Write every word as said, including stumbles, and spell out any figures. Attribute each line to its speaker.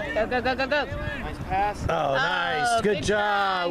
Speaker 1: Go, go, go, go, go.
Speaker 2: Nice pass.
Speaker 3: Oh, nice.
Speaker 1: Oh,
Speaker 3: Good
Speaker 1: good
Speaker 3: job.